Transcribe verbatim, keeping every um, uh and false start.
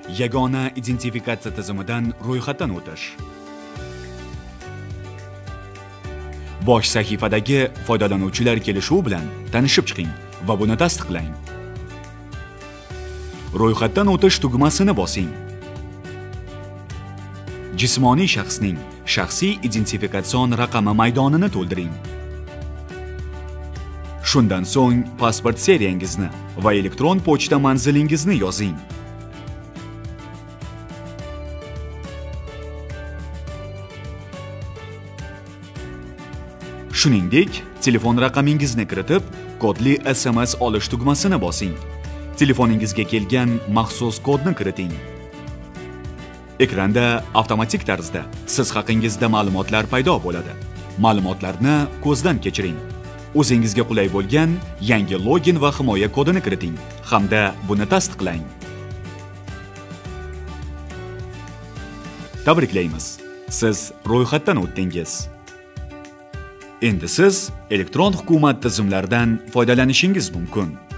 Yagona identifikatsiya tizimidan ro'yxatdan o'tish. Bosh sahifadagi foydalanuvchilar kelishuvi bilan tanishib chiqing va buni tasdiqlang. Ro'yxatdan o'tish tugmasini bosing. Jismoniy shaxsning shaxsiy identifikatsion raqami maydonini to'ldiring. Shundan so'ng pasport seriyangizni va elektron pochta manzilingizni yozing. Shuningdek, telefon raqamingizni kiritib, kodli S M S olish tugmasini bosing. Telefoningizga kelgan maxsus kodni kiriting. Ekranda avtomatik tarzda siz haqingizda ma'lumotlar paydo bo'ladi. Ma'lumotlarni ko'zdan kechiring. O'zingizga qulay bo'lgan yangi login va himoya kodini kiriting hamda buni tasdiqlang. Tabriklaymiz. Siz ro'yxatdan o'tdingiz. Endi siz elektron hukumat tizimlaridan foydalanishingiz mumkin.